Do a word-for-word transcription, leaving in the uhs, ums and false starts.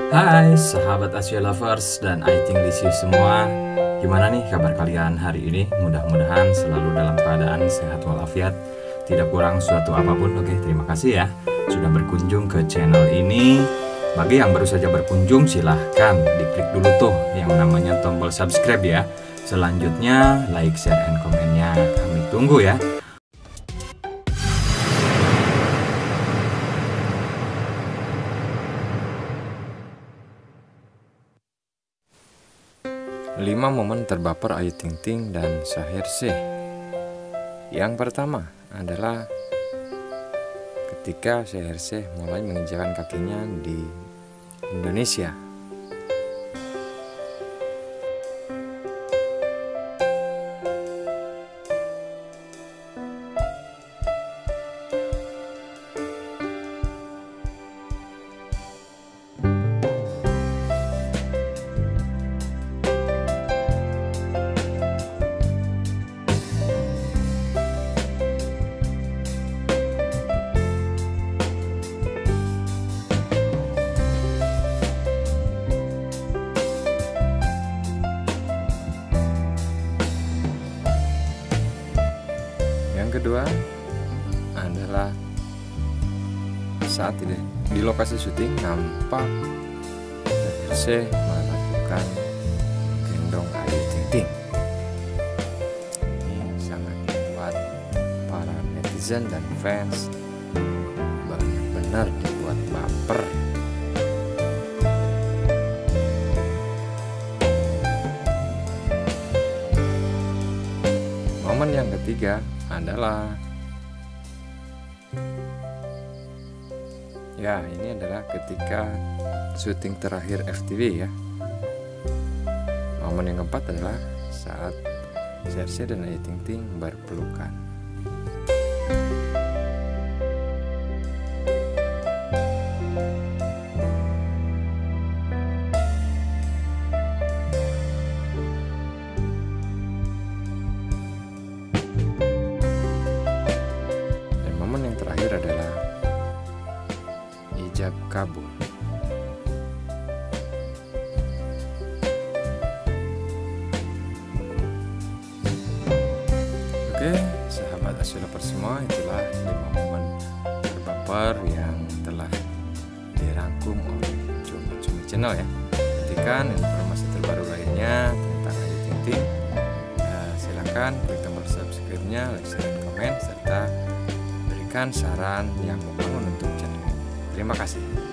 Hai sahabat Asia Lovers dan I Think This You semua. Gimana nih kabar kalian hari ini? Mudah-mudahan selalu dalam keadaan sehat walafiat, tidak kurang suatu apapun. Oke, terima kasih ya sudah berkunjung ke channel ini. Bagi yang baru saja berkunjung, silahkan diklik dulu tuh yang namanya tombol subscribe ya. Selanjutnya like, share, and komennya kami tunggu ya. lima momen terbaper Ayu Ting Ting dan Shaheer Sheikh. Yang pertama adalah ketika Shaheer Sheikh mulai menginjakan kakinya di Indonesia. Yang kedua adalah saat di, di lokasi syuting nampak Shaheer Sheikh melakukan gendong Ayu Ting Ting. Ini sangat membuat para netizen dan fans benar-benar dibuat baper. Momen yang ketiga adalah ya ini adalah ketika syuting terakhir F T V ya. Momen yang keempat adalah saat Shaheer Sheikh dan Ayu Ting Ting berpelukan. Terakhir adalah ijab kabul. Oke, sahabat Asia Lovers semua, itulah lima momen terbaper yang telah dirangkum oleh Cumi Cumi Channel ya. Nantikan informasi terbaru lainnya tentang Ayu Ting Ting. Uh, silakan klik tombol subscribe-nya, like, share, dan komen serta saran yang membangun untuk channel ini. Terima kasih.